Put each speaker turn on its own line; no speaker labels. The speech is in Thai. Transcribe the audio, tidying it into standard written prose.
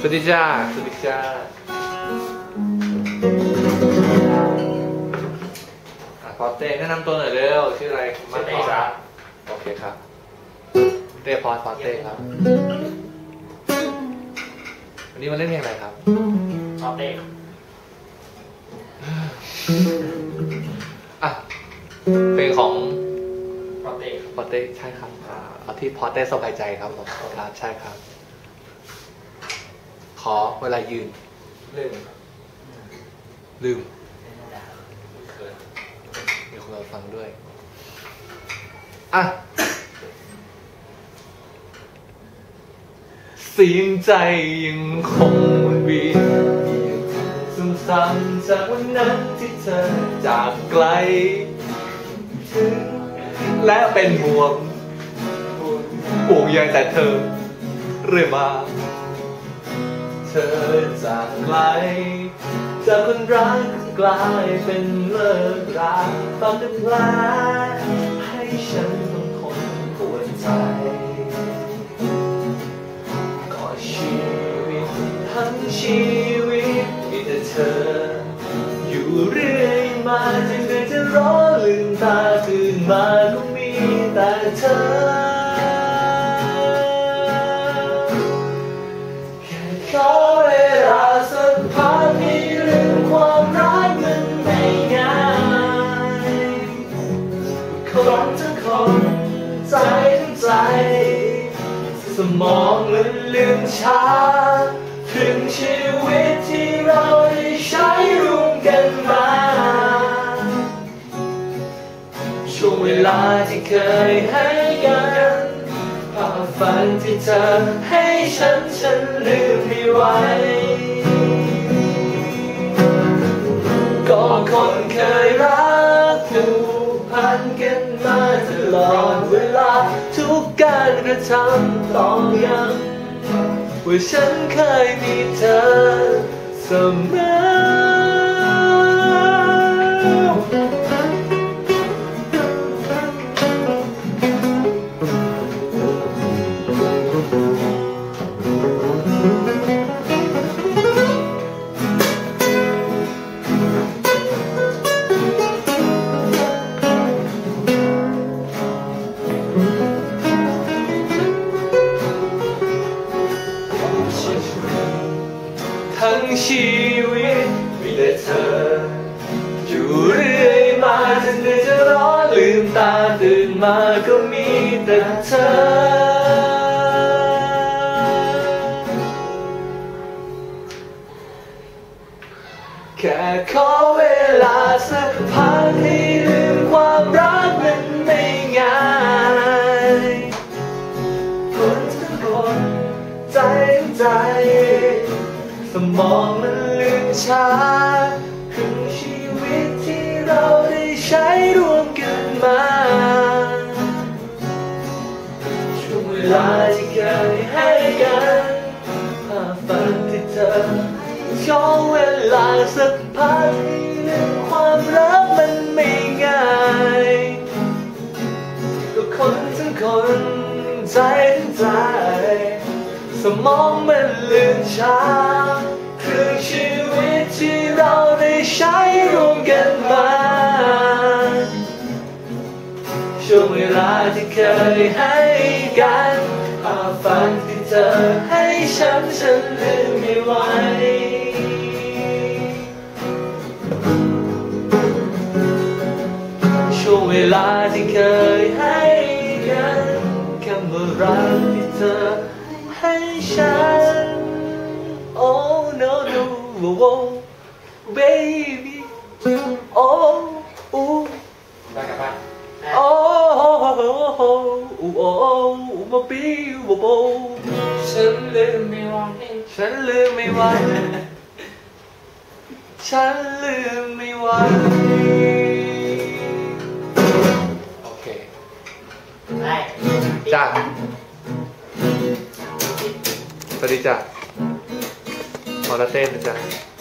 วัสดีจ้าสวัสดีจ้าพอเต้แนะนำตัวหน่อยเร็วชื่ออะไรมาเต้ครับโอเคครับเต้พอเต้ครับวันนี้มาเล่นเพลงอะไรครับ
พอเต้
อ่ะเพลงของ
พอเต้
ใช่ครับเอาที่พอเต้สบายใจครับผมครับใช่ครับขอเวลายืนลืมมีคนเราฟังด้วยอ่ะเสียงใจยังคงวนเวียนซ้ำๆจากวันนั้นที่เธอจากไกลถึงและเป็นห่วงใยแต่เธอเรื่อยมาเธอจากไกลจากคนรักกลายเป็นเลิกราตอนเป็นแผลให้ฉันต้องทนปวดใจก็ชีวิตทั้งชีวิตมีแต่เธออยู่เรื่อยมาจนเคยจะร้อลืมตาตื่นมาก็มีแต่เธอขอเวลาสักพักให้ลืมความรักมันไม่ง่ายคนทั้งคนใจทั้งใจสมองมันลืมช้าถึงชีวิตที่เราได้ใช้ร่วมกันมาช่วงเวลาที่เคยให้กันภาพฝันที่เธอให้ฉันลืมไม่ไหวก็คนเคยรักผูกพันกันมาตลอดเวลาทุกการกระทำต้องย้ำว่าฉันเคยมีเธอเสมอทั้งชีวิตมีแต่เธออยู่เรื่อยมาจนเหนื่อยจะร้อนลืมตาตื่นมาก็มีแต่เธอแค่ขอเวลาสักพักให้ลืมความรักมันไม่ง่ายคนทั้งคนใจทั้งใจสมองมันลืมช้าถึงชีวิตที่เราได้ใช้ร่วมกันมาช่วงเวลาที่เคยให้กันภาพฝันที่เธอช่วงเวลาสักพักให้ลืมความรักมันไม่ง่ายก็คนทั้งคนใจทั้งใจสมองมันลืมช้าคือชีวิตที่เราได้ใช้ร่วมกันมาช่วงเวลาที่เคยให้กันภาพฝันที่เธอให้ฉันลืมไม่ไหวช่วงเวลาที่เคยให้กันคำว่ารักที่เธอให้ฉัน Oh no no oh baby oh oh
ไปกับไป
oh my baby
ฉันลืมไม่ไหว
ฉันลืมไม่ไหวฉันลืมไม่ไหวโอเค
ได้
จ้าสวัสดีจ้ะพอละเต้นนะจ๊ะ